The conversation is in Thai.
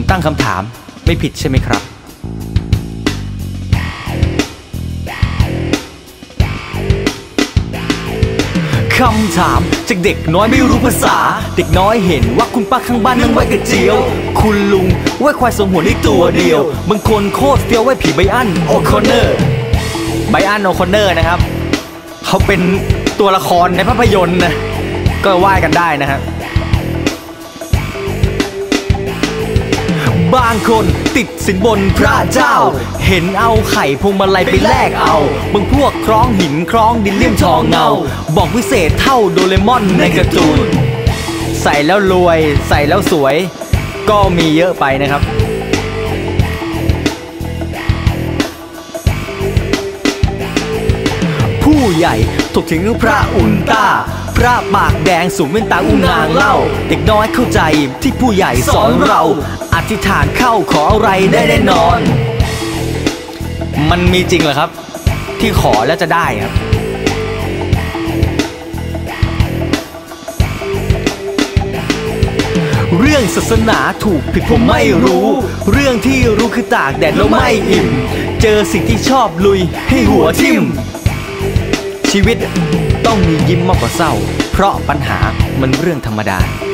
ตั้งคำถามไม่ผิดใช่ไหมครับคำถามจากเด็กน้อยไม่รู้ภาษาเด็กน้อยเห็นว่าคุณป้าข้างบ้านนั่งไว้กระเจียวคุณลุงไว้ควายสมหัวในตัวเดียวบางคนโคตรเฟี้ยวไว้ผีไบอันโอคอนเนอร์นะครับเขาเป็นตัวละครในภาพยนตร์นะก็ว่ากันได้นะครับบางคนติดสินบนพระเจ้าเห็นเอาไข่พวงมาลัยไปแลกเอาบางพวกคล้องหินคล้องดินเลี่ยมทองเงาบอกวิเศษเท่าโดเรมอนในการ์ตูนใส่แล้วรวยใส่แล้วสวยก็มีเยอะไปนะครับผู้ใหญ่ถกถึงพระอุลตร้าพระปากแดงสูงเป็นตาอุ้งนางเล่าเด็กน้อยเข้าใจที่ผู้ใหญ่สอนเราอธิษฐานเข้าขออะไรได้แน่นอนมันมีจริงเหรอครับที่ขอแล้วจะได้ครับเรื่องศาสนาถูกผิดผมไม่รู้เรื่องที่รู้คือตากแดดแล้วไม่อิ่มเจอสิ่งที่ชอบลุยให้หัวทิ่มชีวิตต้องมียิ้มมากกว่าเศร้าเพราะปัญหามันเรื่องธรรมดา